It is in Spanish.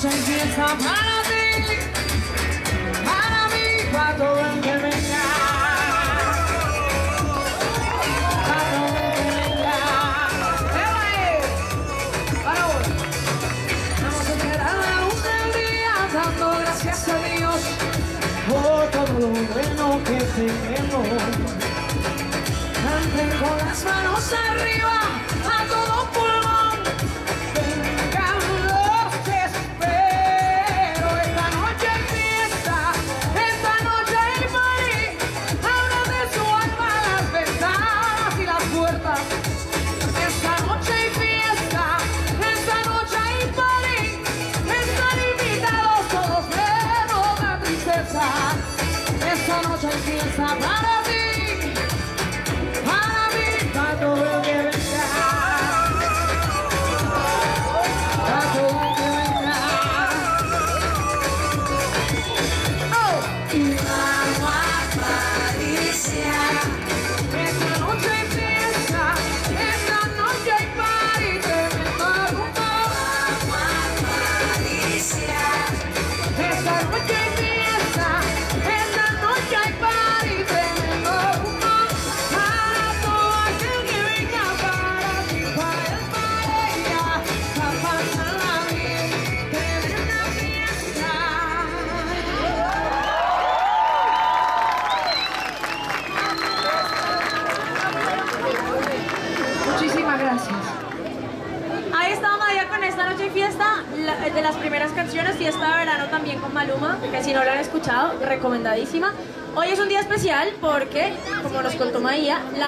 noche empieza para ti, para mí, para todo el que venga. Para todo el que venga. Para vos. Vamos a esperar la luz del día, dando gracias a Dios por todo lo bueno que tenemos. Canten con las manos arriba, a todo pulmón. Vengan los espero. Esta noche hay fiesta, esta noche hay party. Abran de su alma las ventanas y las puertas. Esta noche hay fiesta, esta noche hay party. Están invitados todos, pero de tristeza. Esta noche hay fiesta para ti. Muchísimas gracias. Ahí estaba María con Esta Noche y Fiesta, de las primeras canciones, Fiesta de Verano también con Maluma, que si no lo han escuchado, recomendadísima. Hoy es un día especial porque, como nos contó María,